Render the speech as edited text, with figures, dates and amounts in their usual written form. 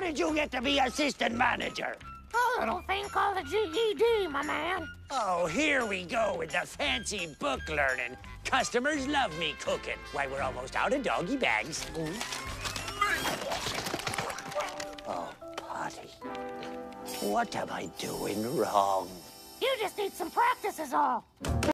did you get to be assistant manager? A little thing called a GED, my man. Oh, here we go with the fancy book learning. Customers love me cooking. Why, we're almost out of doggy bags. Oh, Potty. What am I doing wrong? You just need some practice is all.